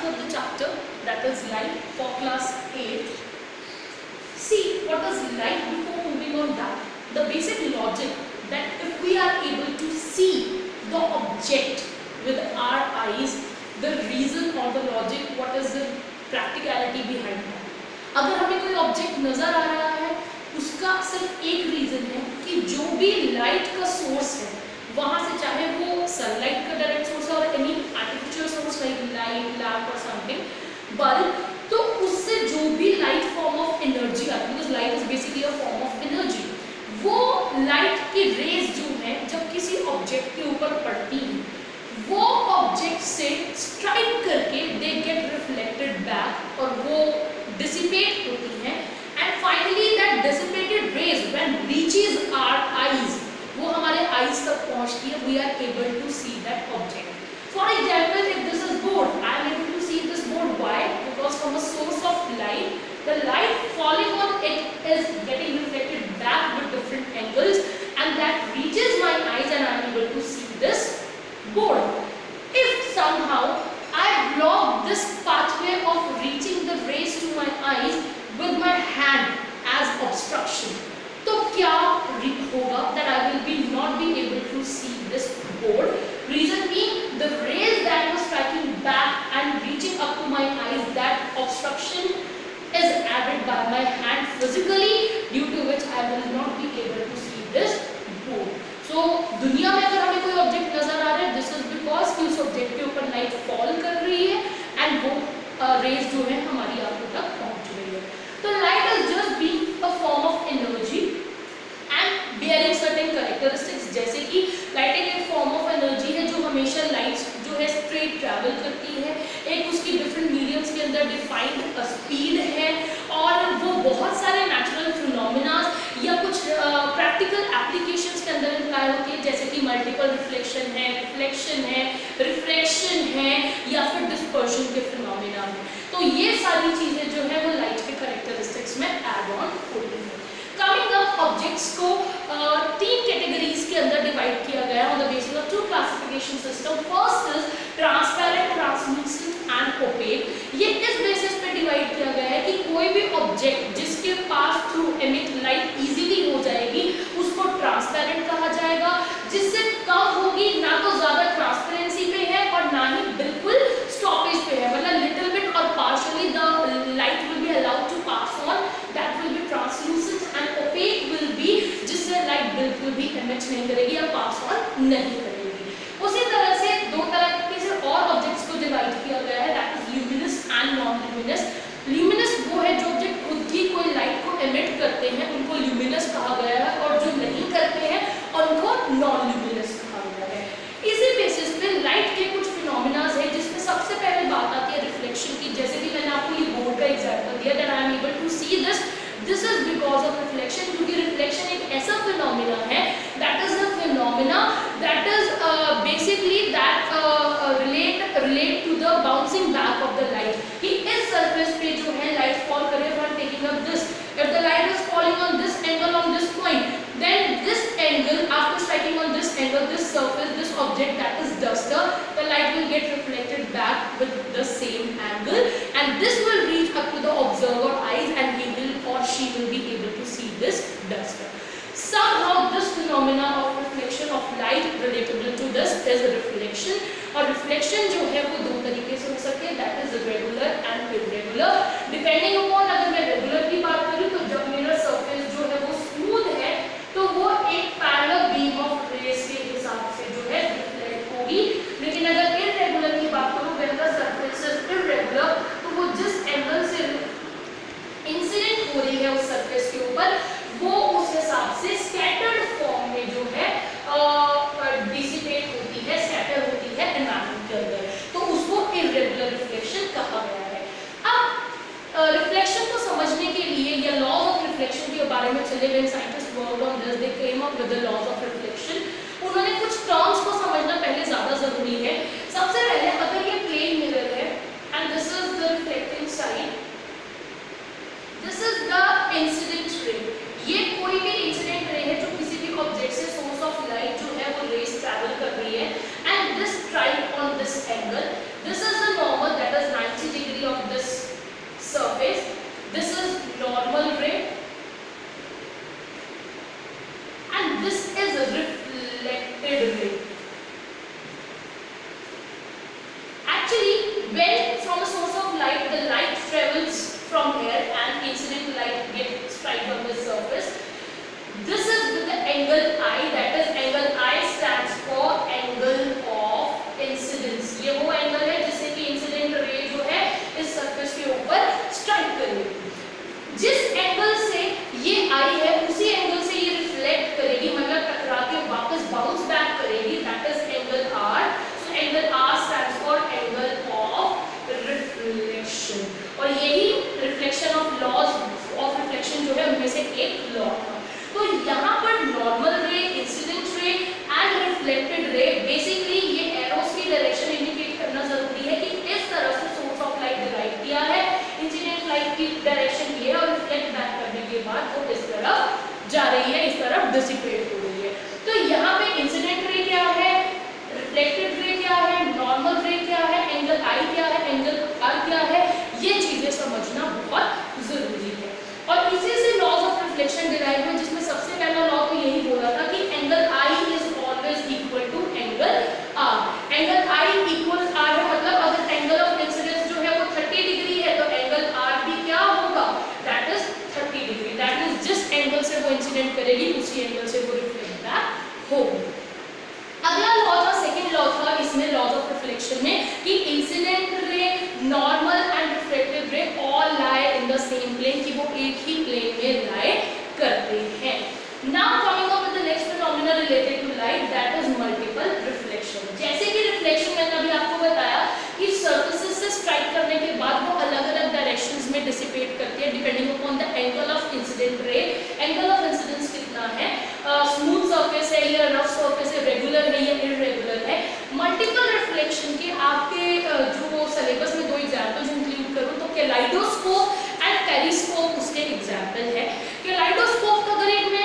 starting of the chapter, that is light for class 8. See what is light before moving on that. The basic logic that if we are able to see the object with our eyes, the reason or the logic, what is the practicality behind that. अगर हमें कोई object नजर आ रहा है, उसका सिर्फ एक रीजन है कि जो भी लाइट का सोर्स है वहां से, चाहे वो सनलाइट का डायरेक्ट सोर्स है और any artificial source like light, lamp और समथिंग, बल्ब, तो उससे जो भी लाइट फॉर्म ऑफ एनर्जी आती है, because light is basically a form of energy, वो लाइट की रेज जो है जब किसी ऑब्जेक्ट के ऊपर पड़ती है, वो ऑब्जेक्ट से स्ट्राइक करके दे गेट रिफ्लेक्टेड बैक और वो डिसिपेट होती हैं, and finally that dissipated rays when reaches our eyes, वो हमारे आईज तक पहुंचती है, we are able to see that object. For example, if this is board, I am able to see this board. Why? Because from a source of light, the light falling on it is getting reflected back with different angles, and that reaches my eyes and I am able to see this board. If somehow I block this pathway of reaching the rays to my eyes with my hand as obstruction, तो क्या होगा? That I will be not be able to see this board. Reason being, the rays that was striking back and reaching up to my eyes, that obstruction is added by my hand physically, due to which I will not be able to see this board. So दुनिया में अगर हमें कोई object नजर आ रहा है, this is because कि उस ऑब्जेक्ट के ऊपर लाइट फॉल कर रही है एंड वो रेज जो है हमारी आंखों तक पहुंच रही है. तो light is just being a form of energy and bearing certain characteristics, जैसे कि लाइट एक फॉर्म ऑफ एनर्जी है जो हमेशा लाइट जो है स्ट्रेट ट्रैवल करती है, एक उसकी डिफरेंट मीडियम्स के अंदर डिफाइंड स्पीड है, और वो बहुत सारे नेचुरल फिनोमेना या कुछ प्रैक्टिकल एप्लीकेशंस के अंदर इम्प्लाई होती है, जैसे कि मल्टीपल रिफ्लेक्शन है, रिफ्रैक्शन है या फिर डिस्पर्शन के फिनोमेना है. तो ये सारी चीजें जो है वो लाइट के कैरेक्टरिस्टिक्स में ऐड ऑन होती है. कमिंग अप, ऑब्जेक्ट्स को 3 कैटेगरीज के अंदर डिवाइड किया गया है on the basis of 2 classification system. First is transparent, translucent and opaque. ये इस बेसिस पे डिवाइड किया गया है कि कोई भी ऑब्जेक्ट जिसके पास थ्रू एमिट लाइट इजीली हो जाएगी उसको ट्रांसपेरेंट कहा जाएगा, जिससे कम होगी, ना तो ज्यादा ट्रांसपेरेंसी पे है और ना ही बिल्कुल स्टॉपेज पे है, मतलब लिटिल बिट और partially the light will be allowed to pass on, that will be translucent, and opaque will be जिससे लाइट बिल्कुल भी एमिट नहीं करेगी या पास ऑन नहीं करेगी. उसी तरह से 2 तरह से और ऑब्जेक्ट्स को डिवाइड किया गया है, that is luminous and non luminous. Luminous वो है जो ऑब्जेक्ट खुद की कोई लाइट को एमिट करते हैं, उनको ल्यूमिनस कहा गया है, और जो नहीं करते हैं उनको नॉन ल्यूमिनस कहा गया है. इसी बेसिस पे लाइट के कुछ फिनोमेना है जिसमें सबसे पहले बात आती है रिफ्लेक्शन की. जैसे कि मैंने आपको ये बोर्ड का एग्जांपल दिया, that I am able to see this is because of reflection, क्योंकि रिफ्लेक्शन एक ऐसा फिनोमेना है, that is a phenomena that is basically that relate to the bouncing back of the light. कि इस surface पे जो है लाइट फॉल करे, when taking up this, if the light is falling on this angle on this point, then this angle, after striking on this angle, this surface, this object that is duster, the light will get reflected back with the same angle, and this will reach up to the observer eyes and he will or she will be able to see this duster. Somehow this phenomena of reflection of light relatable to this is reflection, और reflection जो है वो 2 तरीके से हो सकती है, that is regular and irregular. Depending upon, अगर मैं regular की बात करूँ तो जब मेरा surface जो है वो smooth है तो वो एक पैरेलल बीम ऑफ रेज के हिसाब से जो है रिफ्लेक्ट होगी. लेकिन अगर इररेगुलर की बात करूं, when the surface is irregular, तो वो जिस एंगल से इंसिडेंट हो रही है उस सरफेस के ऊपर, वो उस हिसाब से स्कैटर्ड फॉर्म में जो है डिसिपेट होती है, स्कैटर होती है एनवायरनमेंट के अंदर, तो उसको इररेगुलर रिफ्लेक्शन कहा गया है. अब रिफ्लेक्शन को समझने के लिए या लॉज ऑफ रिफ्लेक्शन के बारे में चले गए, scientist worked on this, they came up with the laws of reflection. उन्होंने कुछ टर्म्स को समझना पहले ज्यादा जरूरी है. सबसे पहले, अगर ये प्लेन मिरर है and this is the reflecting side, this is the incident ray. ये कोई भी इंसिडेंट रे है जो किसी भी ऑब्जेक्ट से सोर्स ऑफ लाइट जो है वो रेज ट्रैवल कर रही है, and this strike on this angle, this is the normal that is 90 when from a source of light the light travels from here and incident light gets strike on the surface. This is with the angle I, that is angle I stands for angle of incidence. ये वो angle है जिससे कि incident रे जो है इस surface के ऊपर स्ट्राइक करेगी. जिस एंगल से ये आई है उसी एंगल से ये रिफ्लेक्ट करेगी, मतलब टकरा के वापस बाउंस बैक करेगी, that is angle R. So angle R stands for angle of reflection. और यही reflection of laws of reflection जो है उनमें से एक लॉ था. तो यहाँ पर normal ray, incident ray and reflected ray, basically ये एरोस की डायरेक्शन इंडिकेट करना जरूरी है कि इस तरह से सोर्स ऑफ लाइट डिराइव किया है, इंसिडेंट लाइट की डायरेक्शन ये है और रिफ्लेक्ट बैक करने के बाद वो इस तरफ जा रही है, इस तरफ डिसिपेट हो रही है. तो यहाँ पे इंसिडेंट रे क्या है, रिफ्लेक्टेड रे क्या है, नॉर्मल रे क्या है, एंगल आई क्या है, एंगल आर क्या है, ये चीजें समझना बहुत जरूरी है. और इसी से लॉज ऑफ रिफ्लेक्शन डिराइव है, जिसमें सबसे पहला लॉ तो यही बोला था कि angle I is always equal to angle R. Angle I equal R है, मतलब अगर एंगल ऑफ इंसिडेंस जो है वो 30 डिग्री है तो एंगल आर भी क्या होगा, that is 30 degree. That is जिस एंगल से वो इंसिडेंट करेगी उसी एंगल से वो रिफ्लेक्ट बैक होगी. अगला लॉ था, सेकंड लॉ था इसमें लॉज ऑफ रिफ्लेक्शन में कि incident ray, normal and reflected ray all lie in the same plane, कि वो एक ही प्लेन में लाई करते हैं. Now coming up with the next phenomena related to light, that is multiple reflection. जैसे कि रिफ्लेक्शन मैंने अभी आपको बताया कि सरफेसेस से स्ट्राइक करने के बाद वो अलग-अलग डायरेक्शंस में डिसिपेट करती है depending upon the angle of incident ray. Angle of incidence कितना है, स्मूथ सरफेस है या रफ सरफेस है, रेगुलर है या इररेगुलर है. मल्टीपल रिफ्लेक्शन के आपके जो सिलेबस में दो एग्जांपल्स इंक्लूड करूं तो कैलाइडोस्कोप एंड पेरिस्कोप उसके एग्जांपल है. कैलाइडोस्कोप का अगर एक मैं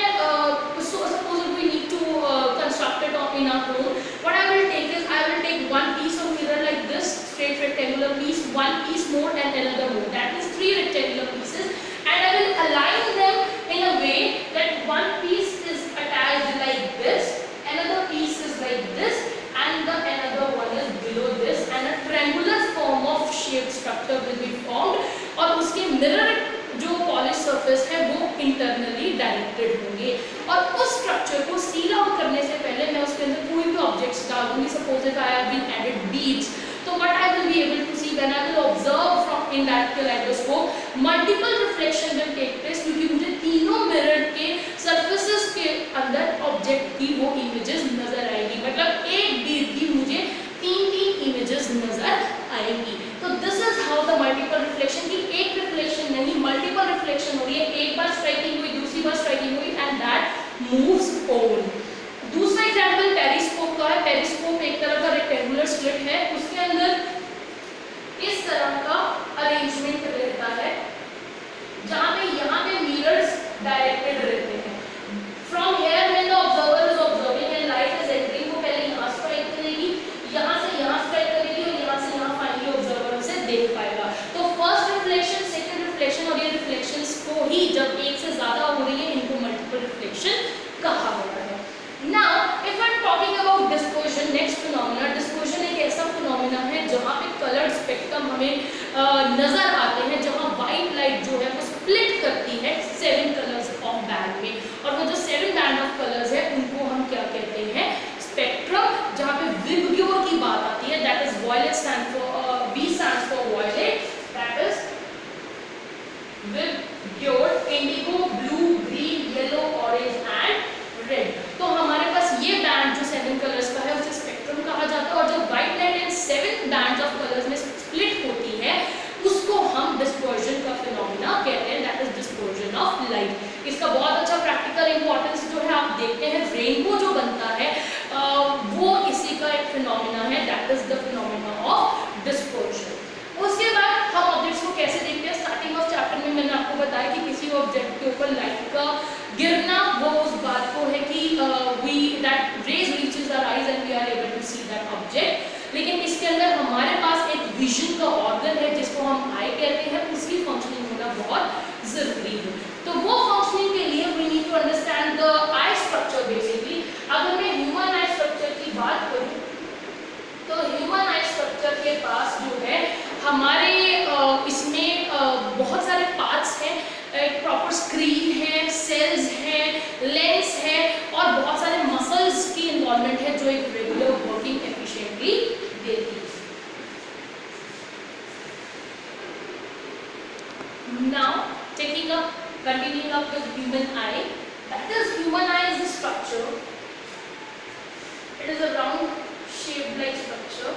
suppose we need to construct it in our home, what I will take is I will take one piece of mirror like this, straight rectangular piece, one piece more and another more, that is 3 rectangular pieces, and I will align them in a way that one piece is attached like this, another piece is like this, and the another one is below this, and a triangular form of shaped structure will be formed. और उसके mirror जो polish surface है वो internally directed होंगे. और उस structure को seal out करने से पहले मैं उसके अंदर कोई भी ऑब्जेक्ट्स डाल दूंगी. Suppose if I have been added beads, so what I will be able to see when I will observe from in that kaleidoscope, multiple reflection will take place, क्योंकि मुझे तीनों मिरर के सरफेसेस के अंदर object की वो images नजर आएगी. मतलब एक बीड की मुझे 3 इमेजेस नजर आएंगी. तो this is how the multiple reflection, की एक रिफ्लेक्शन नहीं मल्टीपल रिफ्लेक्शन हो रही है, एक बार स्ट्राइकिंग हुई, दूसरी बार स्ट्राइकिंग हुई, एंड दैट मूव्स ऑन. दूसरा एग्जांपल पेरिस्कोप का है. पेरिस्कोप एक तरह का रेक्टेंगुलर स्लिट है, उसके अंदर इस तरह का अरेंजमेंट रहता है जहां पे यहाँ पे मिरर्स डायरेक्टेड रहते हैं. From here when the observer is observing and light is entering, वो पहले यहाँ स्ट्राइक करेगी, यहाँ से यहाँ स्ट्राइक करेगी और यहाँ से यहाँ फाइनली ऑब्जर्वर उसे देख पाएगा. तो फर्स्ट रिफ्लेक्शन, सेकंड रिफ्लेक्शन और ये रिफ्लेक्शंस को ही जब एक से ज्यादा हो रही है इनको मल्टीपल रिफ्लेक्शन कहा होता है. Now, if I'm talking about dispersion, next phenomena, dispersion एक ऐसा phenomena है जहाँ पे colored spectrum हमें नजर आते हैं, जहाँ white light जो है वो split करती है 7 colors of band में, और वो जो 7 band of colors है उनको हम क्या कहते हैं, spectrum. जहाँ पे विबग्योर की बात आती है, that is violet stands for V stands for violet, that is VIBGYOR, indigo, blue, green, yellow, orange and red. तो हमारे पास ये बैंड जो 7 कलर्स का है उसे स्पेक्ट्रम कहा जाता है, और जब white light in 7 bands of colours में स्प्लिट होती है उसको हम डिस्पर्जन का फिनोमेना कहते हैं, that is dispersion of light. इसका बहुत अच्छा प्रैक्टिकल इंपॉर्टेंस जो है आप देखते हैं, रेनबो जो बनता है वो इसी का एक फिनोमेना है, that is the phenomena of dispersion. उसके बाद हम ऑब्जेक्ट्स को कैसे देखते हैं. स्टार्टिंग ऑफ चैप्टर में मैंने आपको बताया कि किसी ऑब्जेक्ट के ऊपर लाइट का गिरना वो उस बात को है कि we that rays reaches our eyes and we are able to see that object. लेकिन इसके अंदर हमारे पास एक विजन का ऑर्गन है जिसको हम आई कहते हैं, उसकी फंक्शनिंग होना बहुत जरूरी है. तो वो फंक्शनिंग के लिए we need to understand the eye structure. Basically अगर मैं ह्यूमन आई स्ट्रक्चर की बात करूं तो ह्यूमन आई स्ट्रक्चर के पास जो है हमारे इसमें बहुत सारे पार्ट्स हैं, एक प्रॉपर स्क्रीन है, सेल्स हैं, लेंस है और बहुत सारे मसल्स की इन्वॉल्वमेंट है जो एक रेगुलर वर्किंग एफिशिएंटली देती है। Now taking up, continuing up with human eye, that is human eye is a structure. It is a round shaped like structure.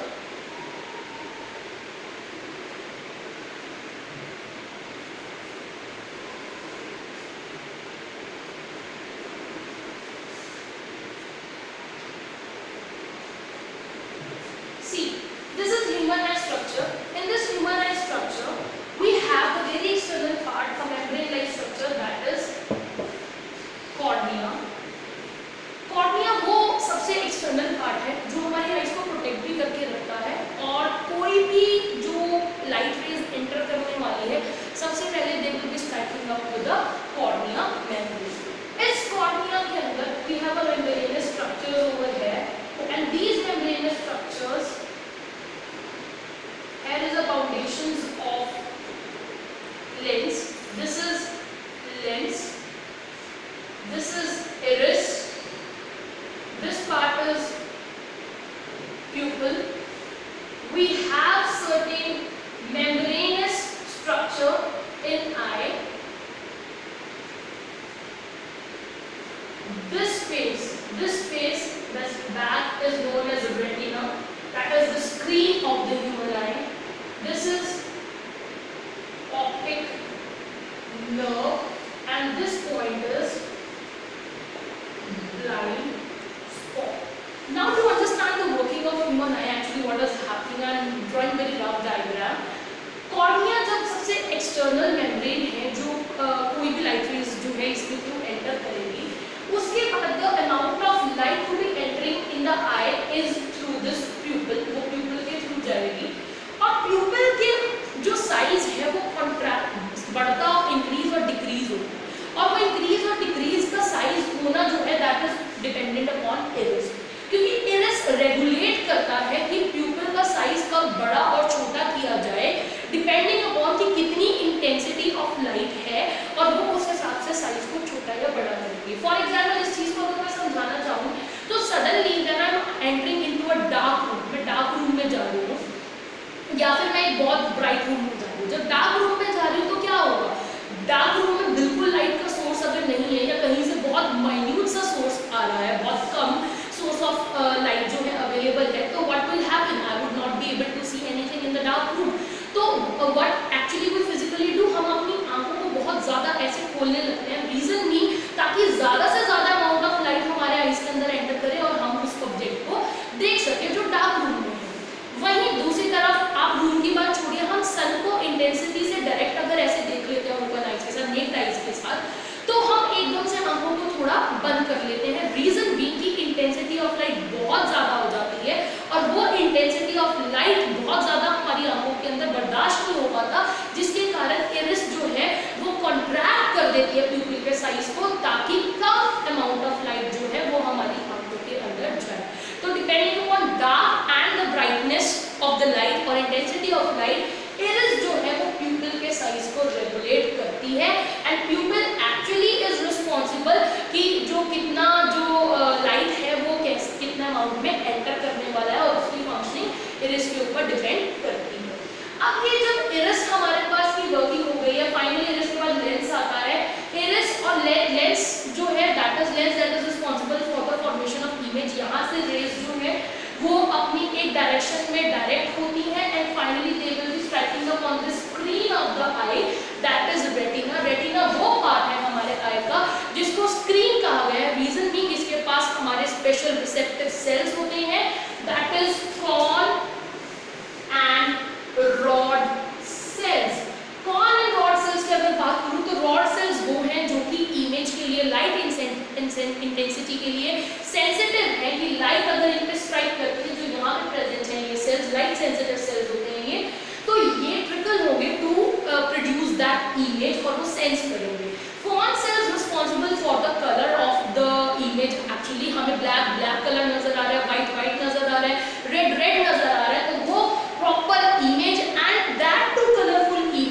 See, this is human eye structure. In this human eye structure, we have the very external part, a membrane-like structure, that is cornea. Cornea वो सबसे external part है जो हमारी eyes को protect भी करके रखता है और कोई भी जो लाइट रेज एंटर करने वाली है सबसे पहले they will be striking up with the cornea membrane. इस कॉर्निया के अंदर we have a membranous structure over here and these membranous structures here is the foundations of lens. This is lens, this is iris, this part is pupil. We have certain membranous structure in eye. This space, this back is known as retina, that is the screen of the human eye. This is optic nerve and this point is blind spot. Now to understand the working of human eye, actually what is happening, I am drawing very rough diagram. Cornea जब सबसे external membrane है जो कोई भी light rays जो है इसके through enter करेगी, उसके बाद the amount of light to be entering in the eye is through this pupil, वो प्यूपिल के थ्रू जाएगी और प्यूपिल के जो साइज है वो कॉन्ट्रैक्ट बढ़ता इंक्रीज और डिक्रीज होता है और वो इंक्रीज और डिक्रीज का साइज होना जो है that is dependent upon iris, क्योंकि इरिस रेगुलेट करता है कि प्यूपिल का साइज कब बड़ा और छोटा किया जाए डिपेंडिंग अपॉन कि कितनी इंटेंसिटी ऑफ लाइट है और वो उस हिसाब से साइज को छोटा या बड़ा करेगी। फॉर एग्जाम्पल इस चीज को अगर मैं समझाना चाहूँ तो suddenly when I am entering into a dark room, मैं डार्क रूम में जा रही हूँ या फिर मैं एक बहुत ब्राइट रूम में जा रही हूँ, जब डार्क रूम में जा रही हूँ तो क्या होगा, डार्क रूम में बिल्कुल लाइट का सोर्स अगर नहीं है या कहीं से बहुत माइन्यूट सा सोर्स आ रहा है, बहुत कम सोर्स ऑफ लाइट जो है अवेलेबल है, तो what will happen, I would not be able to see anything in the dark room. तो what actually we physically do, हम अपनी आंखों को बहुत ज़्यादा ऐसे खोलने लगते हैं, रीज़न भी ताकि ज़्यादा से ज़्यादा अमाउंट ऑफ लाइट हमारे आइज के अंदर एंटर करे और हम उस ऑब्जेक्ट को देख सकें जो डार्क रूम में है। वहीं दूसरी तरफ आप रूम की बात छोड़िए, हम सन को इंटेंसिटी से डायरेक्ट अगर ऐसे देख लेते हैं ओपन आइज के साथ, नेक्ड आइज के साथ, तो हम एकदम से आंखों को थोड़ा बंद कर लेते हैं, रीजन भी कि इंटेंसिटी ऑफ लाइट बहुत ज़्यादा हो जाती है और वो इंटेंसिटी ऑफ लाइट बहुत ज़्यादा हमारी आंखों के अंदर बर्दाश्त नहीं हो पाता, जिसके कारण इरिस जो है वो कॉन्ट्रैक्ट कर देती है प्यूपिल के साइज को ताकि कम अमाउंट ऑफ लाइट जो है वो हमारी आंखों के अंदर जाए। तो depending upon dark and the brightness of the light और इंटेंसिटी ऑफ लाइट, इरिस जो है वो प्यूपिल के साइज को रेगुलेट करती है and pupil actually is responsible कि जो कितना जो लाइट है वो कितना अमाउंट में एंटर करने वाला है और उसकी फंक्शनिंग इरिस के ऊपर डिपेंड करती है। अब ये जब इरिस हमारे पास की वर्किंग हो गई है, फाइनली इरिस के बाद लेंस आता है, इरिस और लेंस जो है that is lens that is responsible for the formation of image, यहाँ से रेज जो है वो अपनी एक डायरेक्शन में डायरेक्ट होती है and finally they will be striking upon the screen of the eye that is retina. Retina वो पार्ट है हमारे आई का जिसको स्क्रीन कहा गया है, रीजन भी इसके पास हमारे स्पेशल रिसेप्टिव सेल्स होते हैं that is cone and rod cells. Cone and rod cells की अगर बात करूं तो रॉड सेल्स वो हैं जो कि इमेज के लिए लाइट इंटेंसिटी के लिए सेंसिटिव है कि लाइट अगर इन पे स्ट्राइक करती है, जो यहाँ पे प्रेजेंट है ये सेल्स लाइट सेंसिटिव सेल्स होते हैं ये, तो ये ट्रिकल होंगे टू प्रोड्यूस दैट इमेज और वो सेंस करेंगे। Cone cells responsible for the colour of the image, actually हमें ब्लैक ब्लैक कलर नजर आ रहा है, व्हाइट व्हाइट नजर आ रहा है, रेड रेड नजर आ रहा है, तो वो proper image and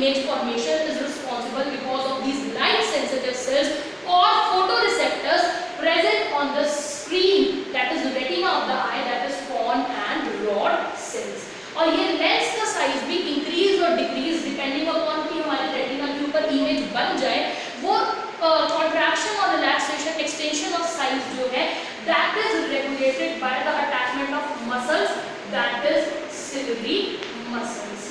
image formation is responsible because of these light sensitive cells or photoreceptors present on the screen, that is retina of the eye, that is cone and rod cells. और ये lens का size भी increase और decrease depending upon कि हमारे retina के ऊपर image बन जाए, वो कॉन्ट्रैक्शन और रिलैक्सेशन एक्सटेंशन ऑफ साइज जो है that is regulated by the attachment of muscles, that is ciliary muscles.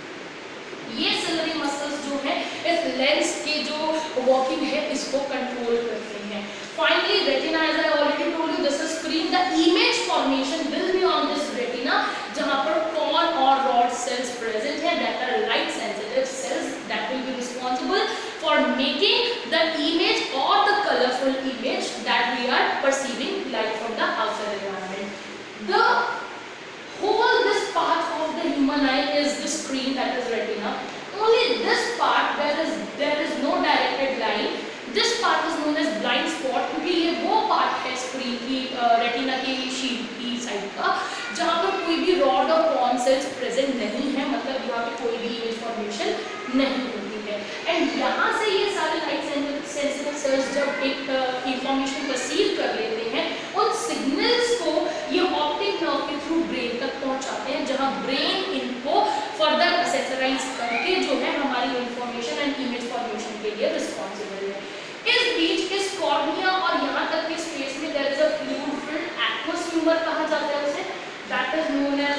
ये ciliary muscles जो है इस लेंस के जो वर्किंग है इसको कंट्रोल करते हैं. Finally, retina, as I already told you, this is screen. The image formation will be on this retina, जहाँ पर cone और rod cells present है, that are light sensitive cells that will be responsible for making the image or the colorful image that we are perceiving light from the outside environment. The whole this part of the human eye is the screen, that is retina. Only this part there is no directed line. This part is known as blind spot क्योंकि ये वो part है screen की retina की sheet की side का जहाँ पर कोई भी रॉड और कॉन सेल्स प्रेजेंट नहीं है, मतलब यहाँ पे कोई भी इमेज फॉर्मेशन नहीं होती है. एंड यहाँ से ये सारे लाइट सेंसिटिव सेल्स जब एक इंफॉर्मेशन परसीव कर लेते हैं, उन सिग्नल्स को ये ऑप्टिक नर्व के थ्रू ब्रेन तक पहुँचाते हैं, जहाँ ब्रेन इनको फर्दर असेसराइज करके जो है हमारी इंफॉर्मेशन एंड इमेज फॉर्मेशन के लिए रिस्पॉन्सिबल है. इस बीच इस कॉर्निया और यहाँ तक के स्पेस में there is a fluid filled aqueous humour कहा जाता है उसे, that is known as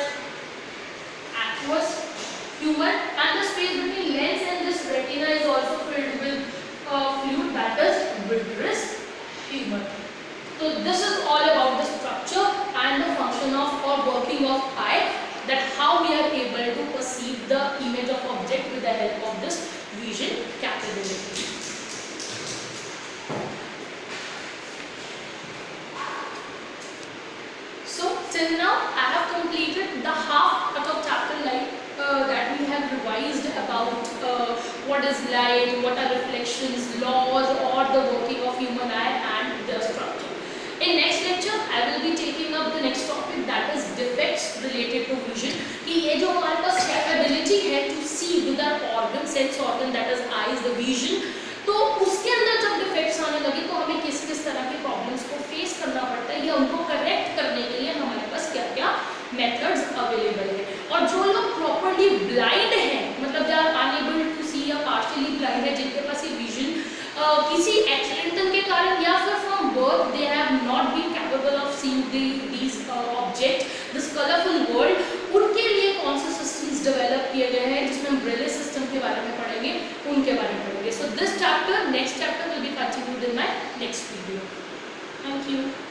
aqueous humour. And the space between lens and this retina is also filled with fluid, that is vitreous humour. So this is all about the structure and the function of or working of eye, that how we are able to perceive the image of object with the help of this vision capability. So till now I have completed the half part of chapter light that we have revised about what is light, what are reflections, laws or the working of human eye and the structure. In next lecture I will be taking up the next topic, that is defects related to vision. कि ये जो हमारे पास capability है to see with our organ, sense organ, that is eyes, the vision, तो उसके अंदर जब defects आने लगे तो हमें किस किस तरह के प्रॉब्लम्स को फेस करना पड़ता है या उनको करेक्ट करने के लिए हमारे पास क्या क्या मेथड्स अवेलेबल है. और जो लोग प्रॉपर्ली ब्लाइंड हैं, मतलब they are unable to see या पार्शियली ब्लाइंड है, जिनके पास ये विजन किसी एक्सीडेंटल के कारण या फिर from birth they have not been capable of seeing these object, this colourful world, उनके लिए कौन से सिस्टम्स डेवलप किए गए हैं जिसमें हम ब्रेले सिस्टम के बारे में पढ़ेंगे, उनके बारे में पढ़ेंगे. So this chapter, next chapter will be continued in my next video. Thank you.